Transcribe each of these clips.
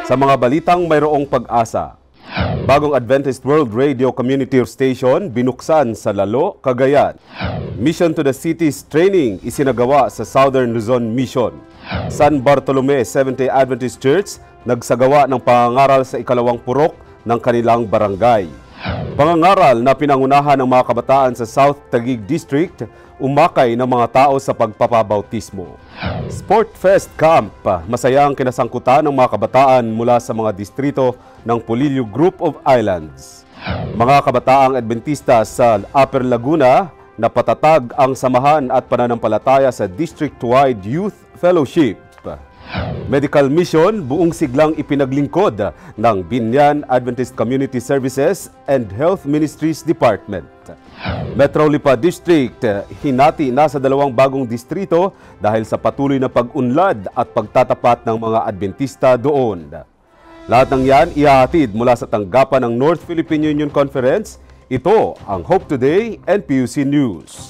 Sa mga balitang mayroong pag-asa, bagong Adventist World Radio Community Station binuksan sa Lalo, Cagayan. Mission to the Cities training isinagawa sa Southern Luzon Mission. San Bartolome Seventh-day Adventist Church nagsagawa ng pangangaral sa ikalawang purok ng kanilang barangay. Pangangaral na pinangunahan ng mga kabataan sa South Taguig District, umakay ng mga tao sa pagpapabautismo. Sport Fest Camp, masayang kinasangkutan ng mga kabataan mula sa mga distrito ng Polillo Group of Islands. Mga kabataang Adventista sa Upper Laguna, napatatag ang samahan at pananampalataya sa District-wide Youth Fellowship. Medical Mission, buong siglang ipinaglingkod ng Binyan Adventist Community Services and Health Ministries Department. Metro Lipa District, hinati na sa 2 bagong distrito dahil sa patuloy na pag-unlad at pagtatapat ng mga Adventista doon. Lahat ng yan ihahatid mula sa tanggapan ng North Philippine Union Conference. Ito ang Hope Today NPUC News.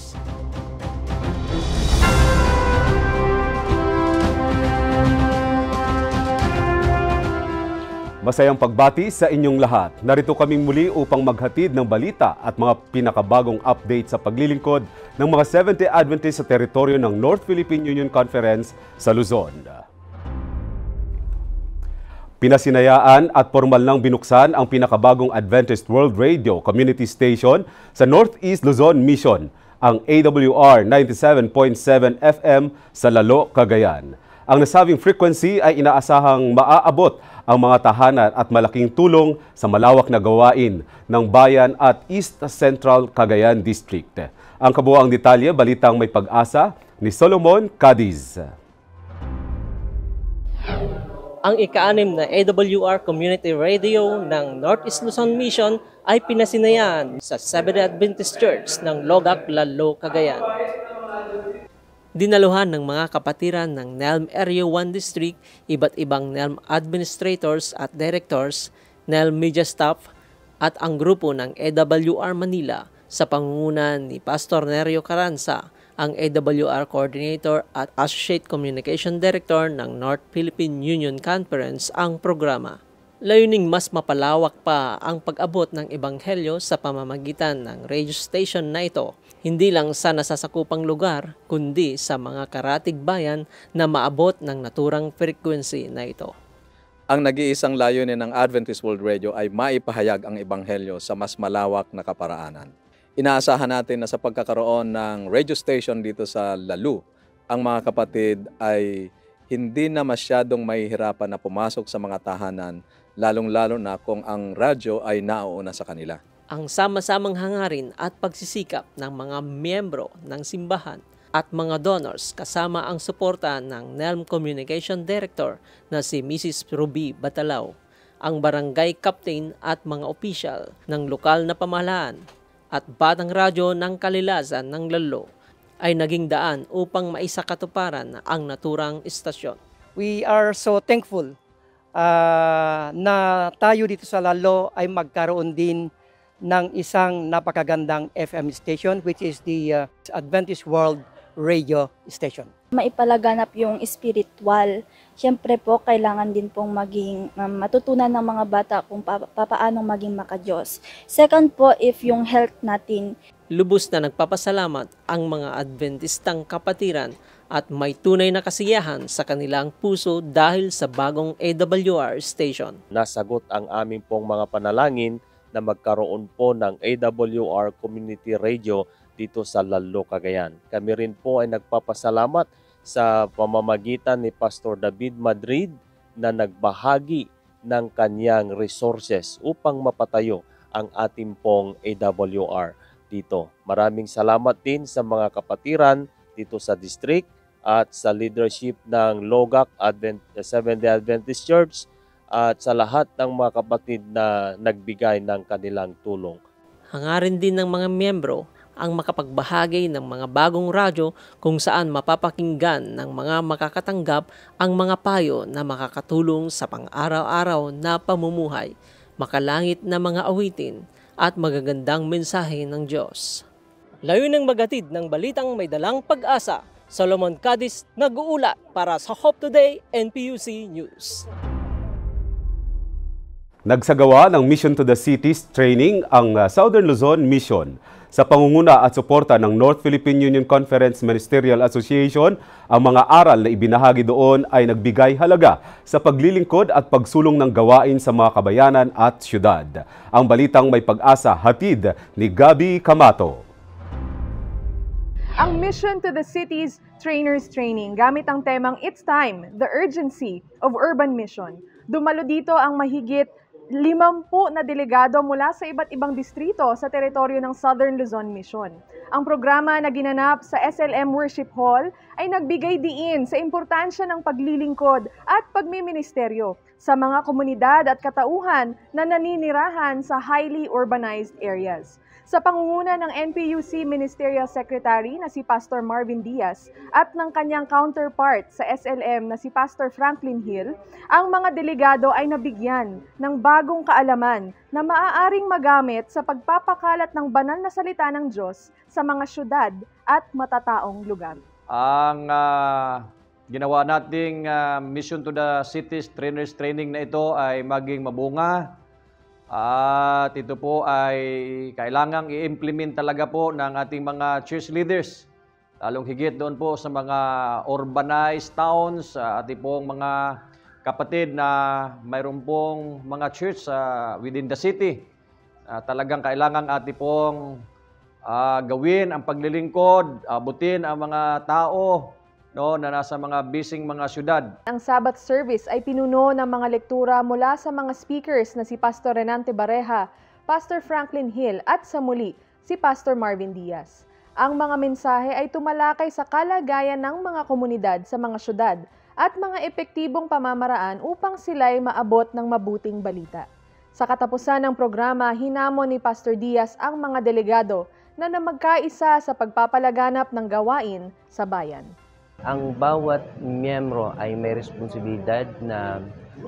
Masayang pagbati sa inyong lahat. Narito kaming muli upang maghatid ng balita at mga pinakabagong update sa paglilingkod ng mga Seventh-day Adventist sa teritoryo ng North Philippine Union Conference sa Luzon. Pinasinayaan at formal nang binuksan ang pinakabagong Adventist World Radio Community Station sa Northeast Luzon Mission, ang AWR 97.7 FM sa Lalo, Cagayan. Ang nasabing frequency ay inaasahang maaabot ang mga tahanan at malaking tulong sa malawak na gawain ng bayan at East Central Cagayan District. Ang kabuuang detalye, balitang may pag-asa ni Solomon Cadiz. Ang ika-6 na AWR Community Radio ng Northeast Luzon Mission ay pinasinayaan sa Seventh-day Adventist Church ng Logac, Lalo, Cagayan. Dinaluhan ng mga kapatiran ng NELM Area 1 District, iba't ibang NELM administrators at directors, NELM media staff at ang grupo ng AWR Manila sa pangunguna ni Pastor Nerio Caranza, ang AWR Coordinator at Associate Communication Director ng North Philippine Union Conference ang programa. Layuning mas mapalawak pa ang pag-abot ng ebanghelyo sa pamamagitan ng radio station na ito, hindi lang sa nasasakupang lugar, kundi sa mga karatig bayan na maabot ng naturang frequency na ito. Ang nag-iisang layunin ng Adventist World Radio ay maipahayag ang ebanghelyo sa mas malawak na kaparaanan. Inaasahan natin na sa pagkakaroon ng radio station dito sa Lalu, ang mga kapatid ay hindi na masyadong mahihirapan na pumasok sa mga tahanan, lalong-lalo na kung ang radyo ay nauuna sa kanila. Ang sama-samang hangarin at pagsisikap ng mga miyembro ng simbahan at mga donors kasama ang suporta ng NELM Communication Director na si Mrs. Ruby Batalao, ang barangay captain at mga opisyal ng lokal na pamahalaan at batang radyo ng Kalilasan ng Lalo ay naging daan upang maisakatuparan ang naturang istasyon. We are so thankful na tayo dito sa Lalo ay magkaroon din ng isang napakagandang FM station, which is the Adventist World Radio Station. Maipalaganap yung spiritual. Siyempre po, kailangan din pong maging matutunan ng mga bata kung papaano maging makadiyos. Second po, if yung health natin. Lubos na nagpapasalamat ang mga Adventistang kapatiran at may tunay na kasiyahan sa kanilang puso dahil sa bagong AWR station. Nasagot ang aming pong mga panalangin na magkaroon po ng AWR Community Radio dito sa Lalo, Cagayan. Kami rin po ay nagpapasalamat sa pamamagitan ni Pastor David Madrid na nagbahagi ng kanyang resources upang mapatayo ang ating pong AWR dito. Maraming salamat din sa mga kapatiran dito sa district at sa leadership ng Logac Seventh-day Adventist Church at sa lahat ng mga kapatid na nagbigay ng kanilang tulong. Hangarin din ng mga miyembro ang makapagbahagi ng mga bagong radyo kung saan mapapakinggan ng mga makakatanggap ang mga payo na makakatulong sa pang-araw-araw na pamumuhay, makalangit na mga awitin at magagandang mensahe ng Diyos. Layuning magatid ng balitang may dalang pag-asa, Solomon Cadiz nag-uulat para sa Hope Today NPUC News. Nagsagawa ng Mission to the Cities training ang Southern Luzon Mission. Sa pangunguna at suporta ng North Philippine Union Conference Ministerial Association, ang mga aral na ibinahagi doon ay nagbigay halaga sa paglilingkod at pagsulong ng gawain sa mga kabayanan at syudad. Ang balitang may pag-asa hatid ni Gabi Camato. Ang Mission to the Cities Trainers Training gamit ang temang It's Time, the Urgency of Urban Mission. Dumalo dito ang mahigit 50 na delegado mula sa iba't ibang distrito sa teritoryo ng Southern Luzon Mission. Ang programa na ginanap sa SLM Worship Hall ay nagbigay diin sa importansya ng paglilingkod at pagmiministeryo sa mga komunidad at katauhan na naninirahan sa highly urbanized areas. Sa pangunguna ng NPUC Ministerial Secretary na si Pastor Marvin Diaz at ng kanyang counterpart sa SLM na si Pastor Franklin Hill, ang mga delegado ay nabigyan ng bagong kaalaman na maaaring magamit sa pagpapakalat ng banal na salita ng Diyos sa mga syudad at matataong lugar. Ang ginawa nating Mission to the Cities Trainers Training na ito ay maging mabunga. At ito po ay kailangang i-implement talaga po ng ating mga church leaders. Lalong higit doon po sa mga urbanized towns, ating pong mga kapatid na mayroon pong mga church within the city. Talagang kailangang ating pong gawin ang paglilingkod, abutin ang mga tao na nasa mga bising mga syudad. Ang Sabbath service ay pinuno ng mga lektura mula sa mga speakers na si Pastor Renante Bareja, Pastor Franklin Hill at sa muli si Pastor Marvin Diaz. Ang mga mensahe ay tumalakay sa kalagayan ng mga komunidad sa mga syudad at mga epektibong pamamaraan upang sila'y maabot ng mabuting balita. Sa katapusan ng programa, hinamon ni Pastor Diaz ang mga delegado na magkaisa sa pagpapalaganap ng gawain sa bayan. Ang bawat miyembro ay may responsibilidad na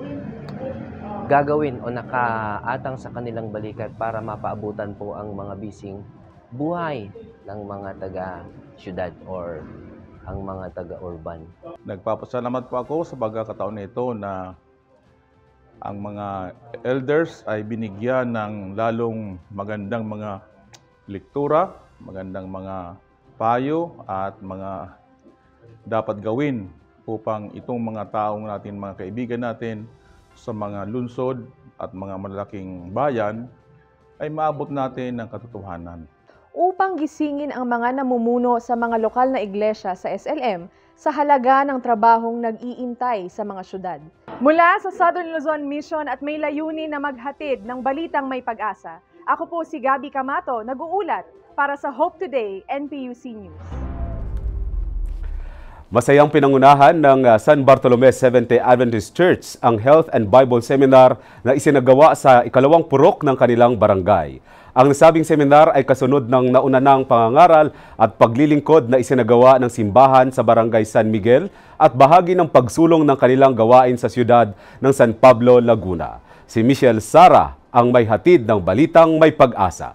gagawin o nakaatang sa kanilang balikat para mapaabutan po ang mga bising buhay ng mga taga-syudad or ang mga taga-urban. Nagpapasalamat po ako sa pagkakataon nito na ang mga elders ay binigyan ng lalong magandang mga lektura, magandang mga payo at mga dapat gawin upang itong mga taong natin, mga kaibigan natin sa mga lungsod at mga malalaking bayan ay maabot natin ng katotohanan. Upang gisingin ang mga namumuno sa mga lokal na iglesia sa SLM sa halaga ng trabahong nag-iintay sa mga syudad. Mula sa Southern Luzon Mission at may layunin na maghatid ng balitang may pag-asa, ako po si Gabi Camato, nag-uulat para sa Hope Today NPUC News. Masayang pinangunahan ng San Bartolome Seventh-day Adventist Church ang Health and Bible Seminar na isinagawa sa ikalawang purok ng kanilang barangay. Ang nasabing seminar ay kasunod ng naunanang pangangaral at paglilingkod na isinagawa ng simbahan sa Barangay San Miguel at bahagi ng pagsulong ng kanilang gawain sa siyudad ng San Pablo, Laguna. Si Michelle Sara ang may hatid ng balitang may pag-asa.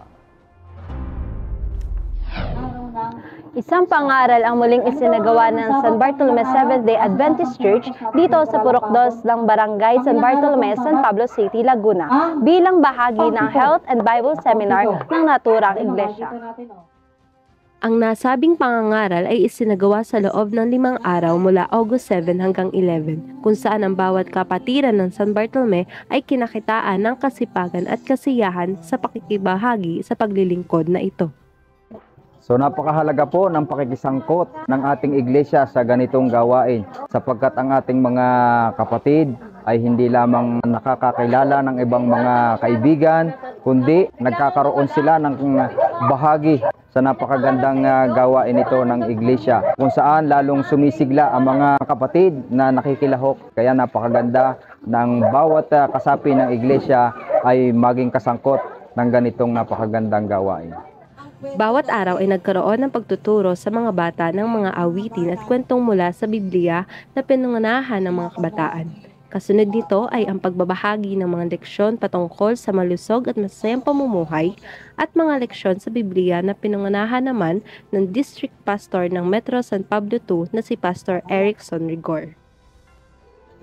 Isang pangaral ang muling isinagawa ng San Bartolome Seventh-day Adventist Church dito sa Purok 2 ng Barangay San Bartolome, San Pablo City, Laguna bilang bahagi ng Health and Bible Seminar ng naturang iglesia. Ang nasabing pangangaral ay isinagawa sa loob ng 5 araw mula August 7 hanggang 11, kung saan ang bawat kapatiran ng San Bartolome ay kinakitaan ng kasipagan at kasiyahan sa pakikibahagi sa paglilingkod na ito. So napakahalaga po ng pakikisangkot ng ating iglesia sa ganitong gawain sapagkat ang ating mga kapatid ay hindi lamang nakakakilala ng ibang mga kaibigan, kundi nagkakaroon sila ng bahagi sa napakagandang gawain ito ng iglesia kung saan lalong sumisigla ang mga kapatid na nakikilahok. Kaya napakaganda ng bawat kasapi ng iglesia ay maging kasangkot ng ganitong napakagandang gawain. Bawat araw ay nagkaroon ng pagtuturo sa mga bata ng mga awitin at kwentong mula sa Biblia na pinangunahan ng mga kabataan. Kasunod nito ay ang pagbabahagi ng mga leksyon patungkol sa malusog at masayang pamumuhay at mga leksyon sa Biblia na pinangunahan naman ng District Pastor ng Metro San Pablo II na si Pastor Erickson Rigor.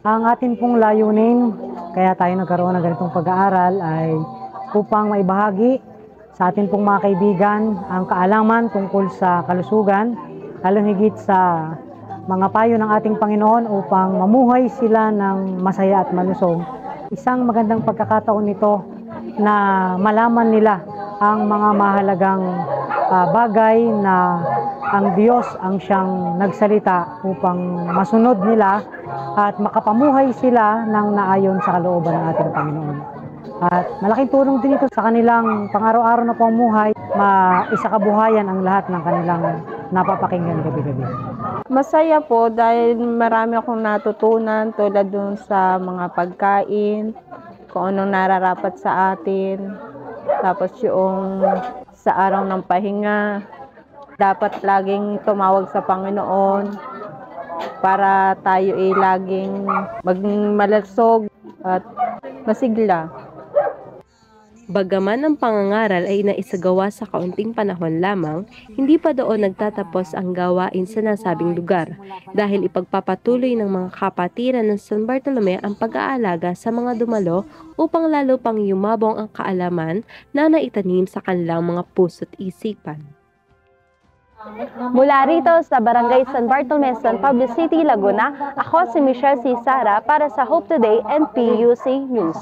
Ang atin pong layunin, kaya tayo nagkaroon ng ganitong pag-aaral ay upang maibahagi sa atin pong mga kaibigan ang kaalaman tungkol sa kalusugan, lalo higit sa mga payo ng ating Panginoon upang mamuhay sila ng masaya at malusog. Isang magandang pagkakataon nito na malaman nila ang mga mahalagang bagay na ang Diyos ang siyang nagsalita upang masunod nila at makapamuhay sila ng naayon sa kalooban ng ating Panginoon. At malaking tulong din ito sa kanilang pang-araw-araw na pamumuhay, maisakabuhayan ang lahat ng kanilang napapakinggan gabi-gabi. Masaya po dahil marami akong natutunan tulad dun sa mga pagkain, kung anong nararapat sa atin, tapos yung sa araw ng pahinga, dapat laging tumawag sa Panginoon para tayo ay laging maging malasog at masigla. Bagaman ang pangangaral ay naisagawa sa kaunting panahon lamang, hindi pa doon nagtatapos ang gawain sa nasabing lugar dahil ipagpapatuloy ng mga kapatiran ng San Bartolome ang pag-aalaga sa mga dumalo upang lalo pang yumabong ang kaalaman na naitanim sa kanilang mga puso't isipan. Mula rito sa Barangay San Bartolome, San Pablo City, Laguna, ako si Michelle C. Sara para sa Hope Today and PUC News.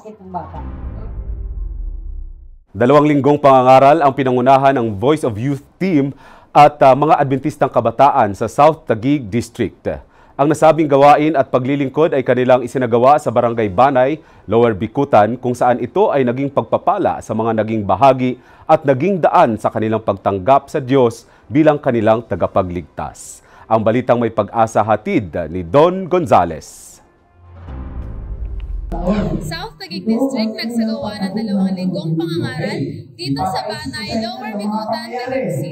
2 linggong pangangaral ang pinangunahan ng Voice of Youth Team at mga Adventistang kabataan sa South Taguig District. Ang nasabing gawain at paglilingkod ay kanilang isinagawa sa Barangay Banay, Lower Bikutan, kung saan ito ay naging pagpapala sa mga naging bahagi at naging daan sa kanilang pagtanggap sa Diyos bilang kanilang tagapagligtas. Ang balitang may pag-asa hatid ni Don Gonzales. South Taguig District nagsagawa ng 2 linggong pangangaral dito sa Banay, Lower Bikutan, Taguig City.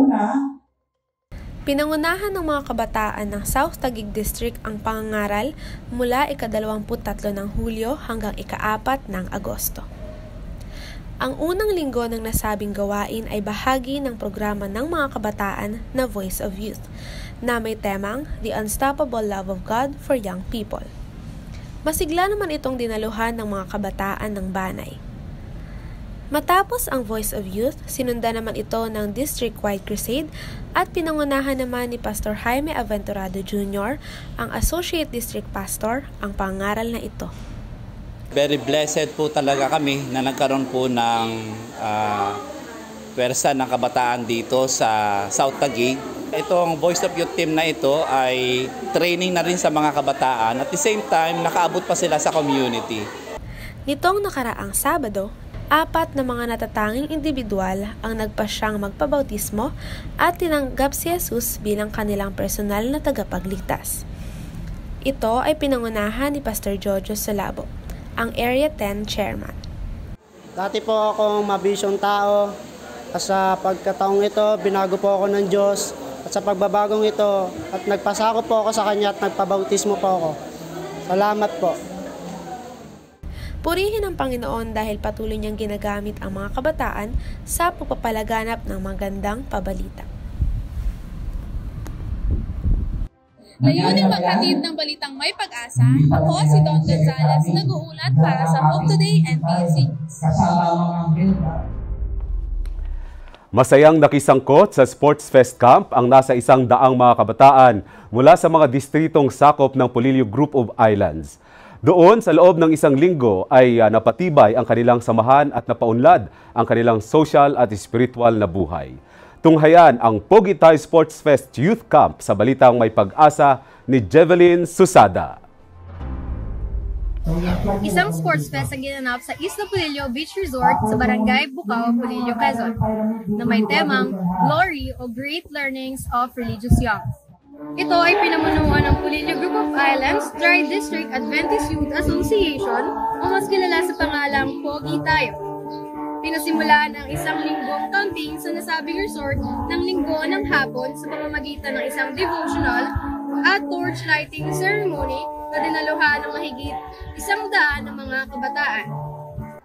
Pinangunahan ng mga kabataan ng South Taguig District ang pangangaral mula ika-23 ng Hulyo hanggang ika-4 ng Agosto. Ang unang linggo ng nasabing gawain ay bahagi ng programa ng mga kabataan na Voice of Youth na may temang The Unstoppable Love of God for Young People. Masigla naman itong dinaluhan ng mga kabataan ng Banay. Matapos ang Voice of Youth, sinundan naman ito ng district-wide crusade at pinangunahan naman ni Pastor Jaime Aventurado Jr., ang Associate District Pastor, ang pangaral na ito. Very blessed po talaga kami na nagkaroon po ng pwersa ng kabataan dito sa South Taguig. Itong Voice of Youth Team na ito ay training na rin sa mga kabataan. At the same time, nakaabot pa sila sa community. Nitong nakaraang Sabado, 4 na mga natatanging individual ang nagpasyang magpabautismo at tinanggap si Jesus bilang kanilang personal na tagapagligtas. Ito ay pinangunahan ni Pastor Jojo Solabo, ang Area 10 Chairman. Dati po akong mabisyong tao. Sa pagkataong ito, binago po ako ng Diyos. At sa pagbabagong ito, at nagpasako po ako sa Kanya at nagpabautismo po ako. Salamat po. Purihin ang Panginoon dahil patuloy niyang ginagamit ang mga kabataan sa pagpapalaganap ng magandang pabalita. Layuning maghatid ng balitang may pag-asa, ako si Don Gonzales, nag-uulat para sa Hope Today and PUC News. Masayang nakisangkot sa Sports Fest Camp ang nasa 100 mga kabataan mula sa mga distritong sakop ng Polillo Group of Islands. Doon, sa loob ng 1 linggo ay napatibay ang kanilang samahan at napaunlad ang kanilang social at spiritual na buhay. Tunghayan ang Pogi Tayo Sports Fest Youth Camp sa balitang may pag-asa ni Jevelyn Susada. Isang sports fest ang ginanap sa Isla Polillo Beach Resort sa Barangay Bucao, Polillo, Quezon, na may temang Glory o Great Learnings of Religious Young. Ito ay pinamunuan ng Polillo Group of Islands Tri-District Adventist Youth Association o mas kilala sa pangalang Pogi Tayo. Pinasimulaan ang 1 linggong campaign sa nasabing resort ng linggo ng hapon sa pamamagitan ng isang devotional at torch lighting ceremony na dinaluhan ng mahigit 100 ng mga kabataan.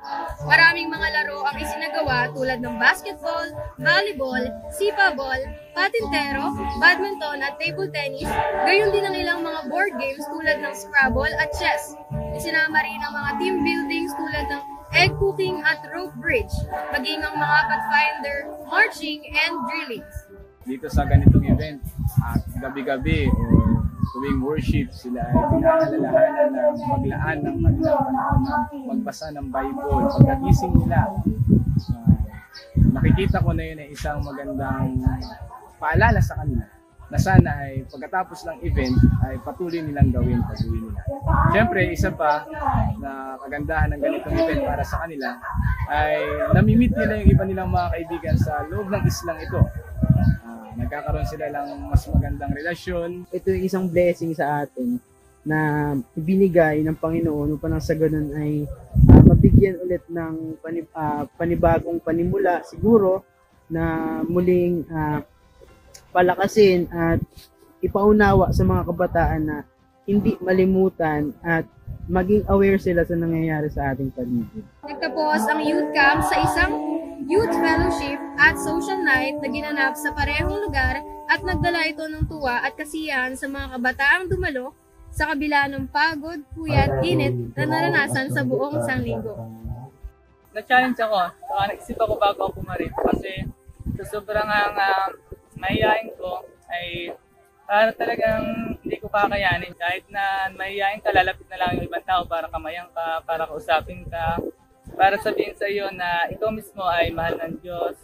Maraming mga laro ang isinagawa tulad ng basketball, volleyball, sipaball, patintero, badminton at table tennis, gayon din ang ilang mga board games tulad ng Scrabble at chess. Isinama rin ang mga team buildings tulad ng egg cooking at rope bridge, maging ang mga pathfinder, marching, and drilling. Dito sa ganitong event, gabi-gabi o tuwing worship, sila ay pinaalalahanan na maglaan ng kanilang panahon na magbasa ng Bible. Pagkagising nila, nakikita ko na yun ay isang magandang paalala sa kanila na sana ay pagkatapos ng event ay patuloy nilang gawin pag-uwi nila. Siyempre, isa pa na kagandahan ng ganitong event para sa kanila ay namimit nila yung iba nilang mga kaibigan sa loob ng islang ito. Nagkakaroon sila lang mas magandang relasyon. Ito yung isang blessing sa atin na ibinigay ng Panginoon upang sa ganun ay mabigyan ulit ng panibagong panimula siguro na muling palakasin at ipaunawa sa mga kabataan na hindi malimutan at maging aware sila sa nangyayari sa ating paligid. Nagtapos ang youth camp sa isang youth fellowship at social night na ginanap sa parehong lugar at nagdala ito ng tuwa at kasiyahan sa mga kabataang dumalo sa kabila ng pagod, puyat, init na naranasan sa buong isang linggo. Na-challenge ako, saka nag-isip ako bago ako pumarip kasi sa sobrang mahihayin ko ay para talagang hindi ko kakayanin. Kahit na mahihayin ka, lalapit na lang yung ibang tao para kamayang ka, para kausapin ka, para sabihin sa iyo na ikaw mismo ay mahal ng Diyos.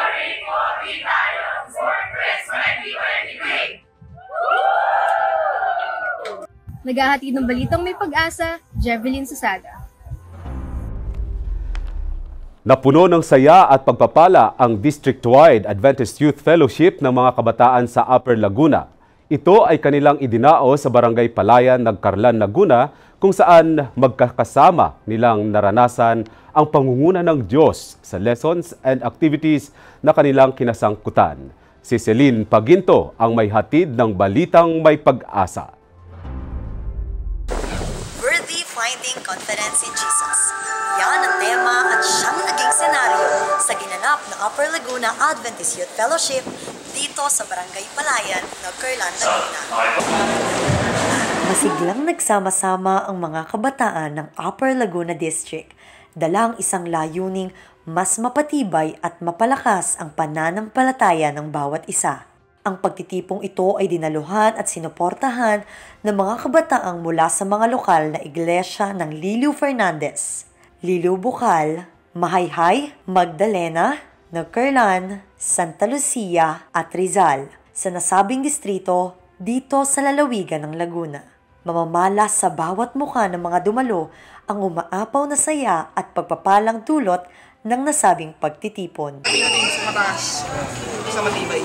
Naghahatid ng balitang may pag-asa, Jevelyn Susada. Napuno ng saya at pagpapala ang district-wide Adventist Youth Fellowship ng mga kabataan sa Upper Laguna. Ito ay kanilang idinao sa Barangay Palayan, Nagcarlan, Laguna, kung saan magkakasama nilang naranasan ang pangunguna ng Diyos sa lessons and activities na kanilang kinasangkutan. Si Celine Paginto ang may hatid ng balitang may pag-asa. Worthy Finding Confidence in Jesus. Yan ang tema at siyang naging senaryo sa ginanap ng Upper Laguna Adventist Youth Fellowship dito sa Barangay Palayan, Nagcarlan, Laguna. Masiglang nagsama-sama ang mga kabataan ng Upper Laguna District, dalang isang layuning mas mapatibay at mapalakas ang pananampalataya ng bawat isa. Ang pagtitipong ito ay dinaluhan at sinuportahan ng mga kabataang mula sa mga lokal na iglesia ng Liliw Fernandez, Liliw Bukal, Mahayhay, Magdalena, Nagcarlan, Santa Lucia at Rizal sa nasabing distrito dito sa lalawigan ng Laguna. Mamamala sa bawat mukha ng mga dumalo ang umaapaw na saya at pagpapalang dulot ng nasabing pagtitipon. Sa mataas, sa matibay.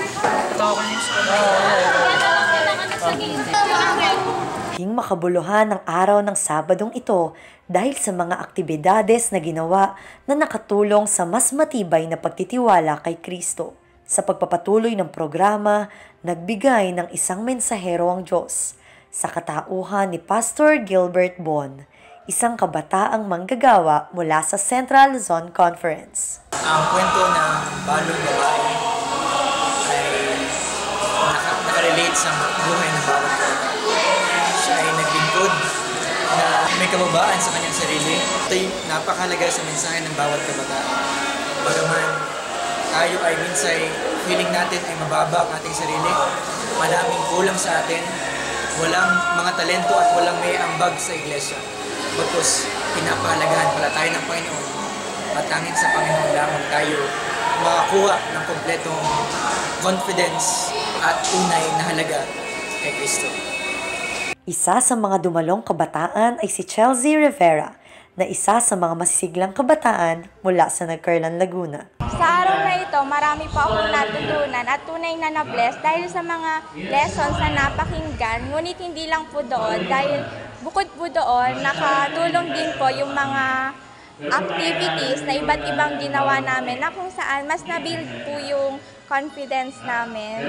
Hing makabuluhan ang araw ng Sabadong ito dahil sa mga aktibidades na ginawa na nakatulong sa mas matibay na pagtitiwala kay Kristo. Sa pagpapatuloy ng programa, nagbigay ng isang mensahero ang Diyos sa katauhan ni Pastor Gilbert Bon, isang kabataang manggagawa mula sa Central Luzon Conference. Ang kwento ng balong babae ay nakarelate sa buhay ng bawat kabataan. Siya ay naglingkod na may kababaan sa kanyang sarili. Ito ay napakahalaga sa mensahe ng bawat kabataan. Bagaman tayo ay minsan feeling natin ay mababa ang ating sarili, maraming kulang sa atin, walang mga talento at walang may ambag sa iglesia. Bagkus, pinapahalagahan pala tayo ng Panginoon. Matangin sa Panginoon lamang tayo makakuha ng kompletong confidence at tunay na halaga kay Kristo. Isa sa mga dumalong kabataan ay si Chelsea Rivera, na isa sa mga masisiglang kabataan mula sa Nagcarlan, Laguna. Sa araw na ito, marami pa akong natutunan at tunay na na-bless dahil sa mga lessons na napakinggan. Ngunit hindi lang po doon dahil bukod po doon, nakatulong din po yung mga activities na iba't ibang ginawa namin na kung saan mas na-build po yung confidence namin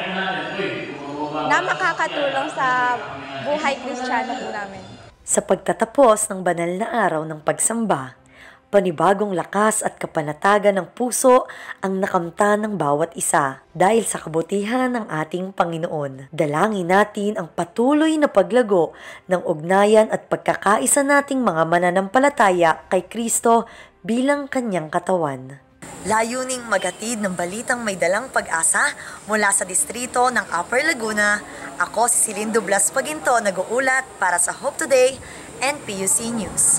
na makakatulong sa buhay Kristiyano po namin. Sa pagtatapos ng banal na araw ng pagsamba, Panibagong lakas at kapanatagan ng puso ang nakamtan ng bawat isa dahil sa kabutihan ng ating Panginoon. Dalangin natin ang patuloy na paglago ng ugnayan at pagkakaisa nating mga mananampalataya kay Kristo bilang kanyang katawan. Layuning maghatid ng balitang may dalang pag-asa mula sa distrito ng Upper Laguna. Ako si Celindo Blas Paginto, nag-uulat para sa Hope Today and PUC News.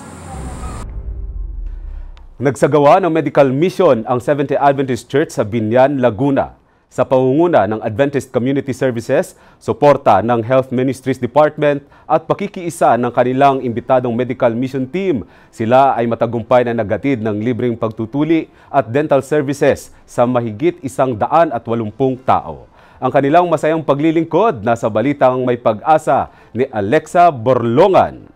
Nagsagawa ng medical mission ang Seventh-day Adventist Church sa Biñan, Laguna. Sa pangunguna ng Adventist Community Services, suporta ng Health Ministries Department at pakikiisa ng kanilang imbitadong medical mission team, sila ay matagumpay na naghatid ng libreng pagtutuli at dental services sa mahigit 180 tao. Ang kanilang masayang paglilingkod nasa balitang may pag-asa ni Alexa Borlongan.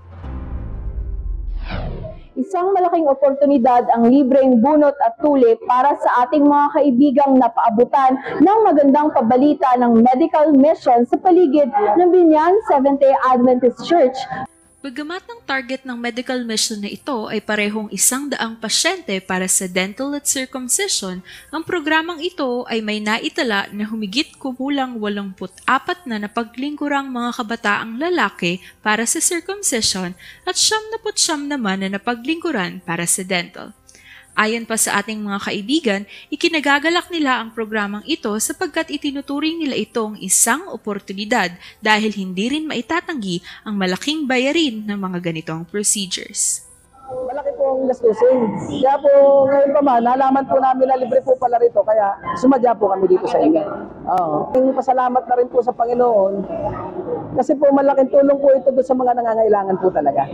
Isang malaking oportunidad ang libreng bunot at tuli para sa ating mga kaibigang napaabutan ng magandang pabalita ng medical mission sa paligid ng Biñan Seventh-day Adventist Church. Bagamat ng target ng medical mission na ito ay parehong 100 pasyente para sa dental at circumcision, ang programang ito ay may naitala na humigit kumulang 84 na napaglingkurang mga kabataang lalaki para sa circumcision at 79 naman na napaglingkuran para sa dental. Ayon pa sa ating mga kaibigan, ikinagagalak nila ang programang ito sapagkat itinuturing nila itong isang oportunidad dahil hindi rin maitatanggi ang malaking bayarin ng mga ganitong procedures. Malaki po ang gastusin. Kaya po ngayon pa man, nalaman po namin na libre po pala rito, kaya sumadya po kami dito sa inyo. Pasalamat na rin po sa Panginoon kasi po malaking tulong po ito sa mga nangangailangan po talaga.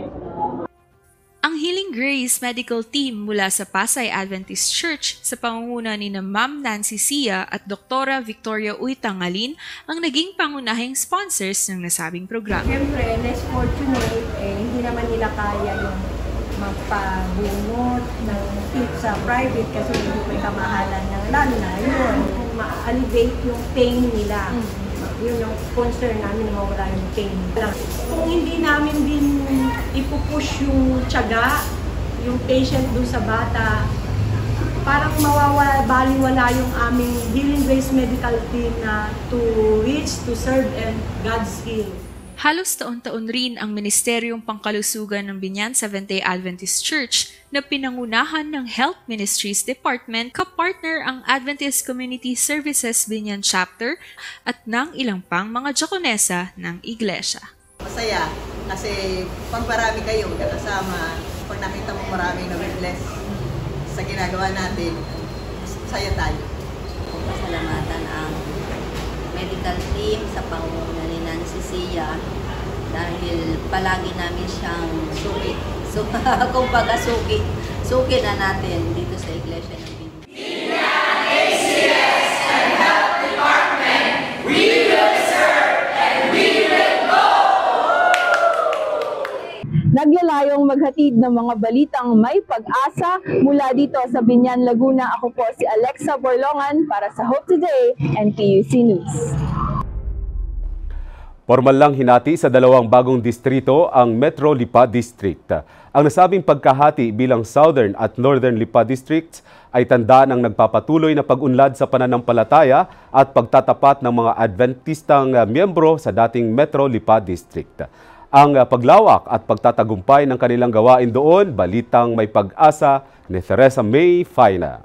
Ang Healing Grace Medical Team mula sa Pasay Adventist Church sa pangunguna ni na Ma'am Nancy Sia at Dr. Victoria Uy Tangalin ang naging pangunahing sponsors ng nasabing programa. Siyempre, less fortunate, hindi naman nila kaya yung magpabunot ng tip sa private kasi hindi may kamahalan ng lalo na yun. Ma-alleviate yung pain nila. Yun yung concern namin na mawala yung pain. Kung hindi namin din ipupush yung tiyaga, yung patient dun sa bata, parang baliwala yung aming Healing Grace Medical Team na to reach, to serve, and God's will. Halos taon-taon rin ang Ministeryong Pangkalusugan ng Biñan Seventh-day Adventist Church na pinangunahan ng Health Ministries Department, kapartner ang Adventist Community Services Biñan Chapter at ng ilang pang mga diakonesa ng iglesia. Masaya kasi pag marami kayo kasama, pag nakita mo maraming na-bless sa ginagawa natin, saya tayo. Pasalamatan ang medical team sa pangunguna ni Nancy Sia dahil palagi namin siyang suki. So, kumbaga suki na natin dito sa iglesia ng Biñan. ACS and Health Department, we will serve and we will go! Naglalayong maghatid ng mga balitang may pag-asa mula dito sa Biñan, Laguna. Ako po si Alexa Borlongan para sa Hope Today and PUC News. Formal lang hinati sa dalawang bagong distrito ang Metro Lipa District. Ang nasabing pagkahati bilang Southern at Northern Lipa Districts ay tanda ng nagpapatuloy na pag-unlad sa pananampalataya at pagtatapat ng mga Adventistang miyembro sa dating Metro Lipa District. Ang paglawak at pagtatagumpay ng kanilang gawain doon, balitang may pag-asa ni Theresa May Faina.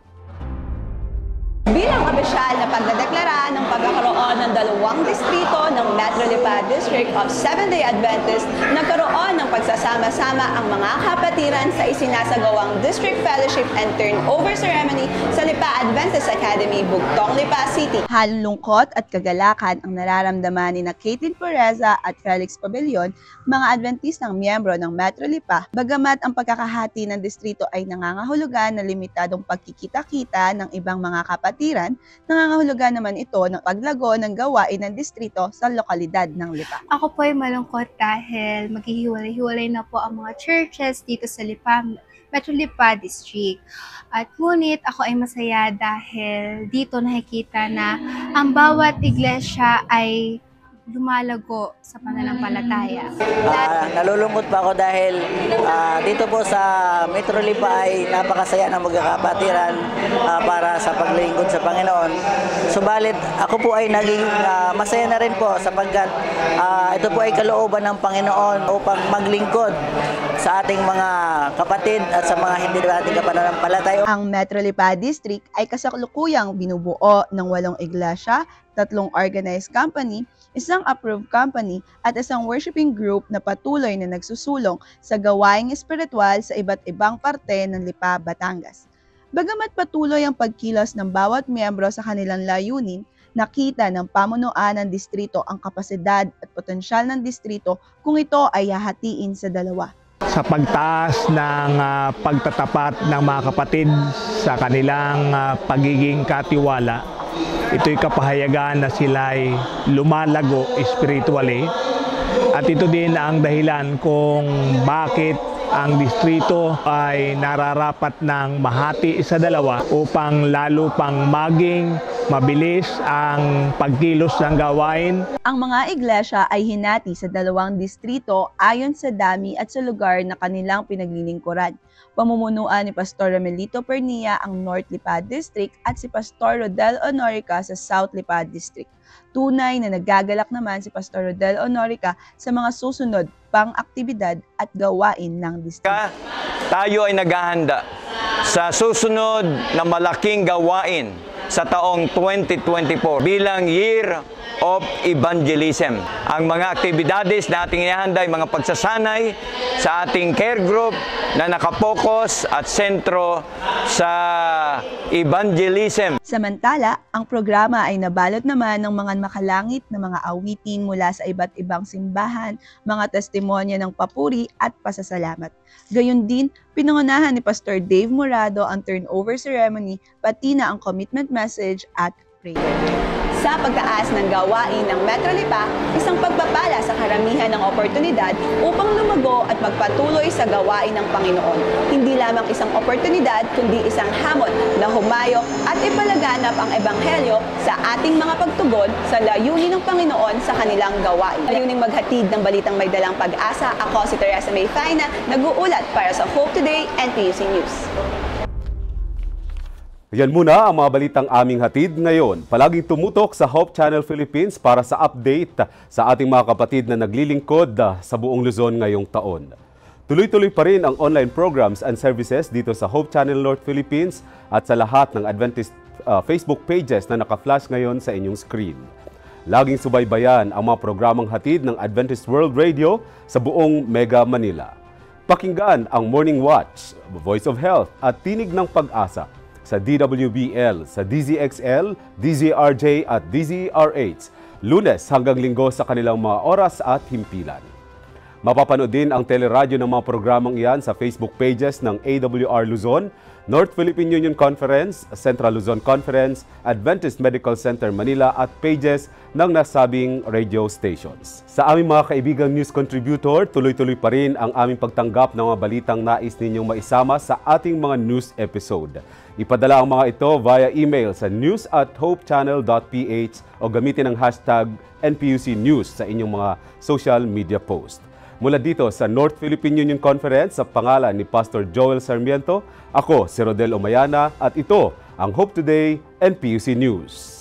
Bilang opisyal na pagdedeklara ng pagkakaroon ng dalawang distrito ng Metro Lipa District of Seventh-day Adventist, nagkaroon ng pagsasama-sama ang mga kapatiran sa isinasagawang District Fellowship and Turnover Ceremony sa Lipa Adventist Academy, Bugtong, Lipa City. Halong lungkot at kagalakan ang nararamdaman ni Katie Pereza at Felix Pabellon, mga Adventistang miyembro ng Metro Lipa, bagamat ang pagkakahati ng distrito ay nangangahulugan na limitadong pagkikita-kita ng ibang mga kapatiran, nangangahulugan naman ito ng paglago ng gawain ng distrito sa lokalidad ng Lipa. Ako po ay malungkot dahil maghihiwalay-hiwalay na po ang mga churches dito sa Lipa, Metro Lipa District. At ngunit ako ay masaya dahil dito nakikita na ang bawat iglesia ay lumalago sa pananampalataya. Nalulungkot pa ako dahil dito po sa Metro Lipa ay napakasaya ng magkakapatiran para sa paglingkod sa Panginoon. Subalit ako po ay naging masaya na rin po sapagkat ito po ay kalooban ng Panginoon upang maglingkod sa ating mga kapatid at sa mga hindi nating kapananampalataya. Ang Metro Lipa District ay kasalukuyang binubuo ng 8 iglesia, 3 organized company, 1 approved company at 1 worshiping group na patuloy na nagsusulong sa gawaing espiritual sa iba't ibang parte ng Lipa, Batangas. Bagamat patuloy ang pagkilos ng bawat miyembro sa kanilang layunin, nakita ng pamunuan ng distrito ang kapasidad at potensyal ng distrito kung ito ay hahatiin sa dalawa. Sa pagtaas ng pagtatapat ng mga kapatid sa kanilang pagiging katiwala, ito'y kapahayagan na sila'y lumalago spiritually at ito din ang dahilan kung bakit ang distrito ay nararapat ng mahati sa dalawa upang lalo pang maging mabilis ang pagkilos ng gawain. Ang mga iglesia ay hinati sa 2 distrito ayon sa dami at sa lugar na kanilang pinaglilingkuran. Pamumunuan ni Pastor Romelito Pernia ang North Lipa District at si Pastor Rodel Honorica sa South Lipa District. Tunay na nagagalak naman si Pastor Rodel Honorica sa mga susunod pang aktibidad at gawain ng distrito. Tayo ay naghahanda sa susunod na malaking gawain sa taong 2024 bilang Year of Evangelism. Ang mga aktibidades na ating ihahanda ay mga pagsasanay sa ating care group na nakapokus at sentro sa evangelism. Samantala, ang programa ay nabalot naman ng mga makalangit na mga awitin mula sa iba't ibang simbahan, mga testimonya ng papuri at pasasalamat. Gayon din, pinangunahan ni Pastor Dave Morado ang turnover ceremony, pati na ang commitment message at prayer. Sa pagtaas ng gawain ng Metro Lipa, isang pagpapala sa karamihan ng oportunidad upang lumago at magpatuloy sa gawain ng Panginoon. Hindi lamang isang oportunidad, kundi isang hamon na humayo at ipalaganap ang Ebanghelyo sa ating mga pagtugon sa layunin ng Panginoon sa kanilang gawain. Layuning maghatid ng balitang may dalang pag-asa, ako si Teresa May Faina, nag-uulat para sa Hope Today and PUC News. Yan muna ang mga balitang aming hatid ngayon. Palaging tumutok sa Hope Channel Philippines para sa update sa ating mga kapatid na naglilingkod sa buong Luzon ngayong taon. Tuloy-tuloy pa rin ang online programs and services dito sa Hope Channel North Philippines at sa lahat ng Adventist Facebook pages na naka-flash ngayon sa inyong screen. Laging subaybayan ang mga programang hatid ng Adventist World Radio sa buong Mega Manila. Pakinggan ang Morning Watch, Voice of Health at Tinig ng Pag-asa sa DWBL, sa DZXL, DZRJ at DZRH, Lunes hanggang Linggo sa kanilang mga oras at himpilan. Mapapanood din ang teleradyo ng mga programang iyan sa Facebook pages ng AWR Luzon, North Philippine Union Conference, Central Luzon Conference, Adventist Medical Center Manila at pages ng nasabing radio stations. Sa aming mga kaibigang news contributor, tuloy-tuloy pa rin ang aming pagtanggap ng mga balitang nais ninyong maisama sa ating mga news episode. Ipadala ang mga ito via email sa news@hopechannel.ph o gamitin ang hashtag NPUC News sa inyong mga social media post. Mula dito sa North Philippine Union Conference sa pangalan ni Pastor Joel Sarmiento, ako si Rodel Omayana at ito ang Hope Today NPUC News.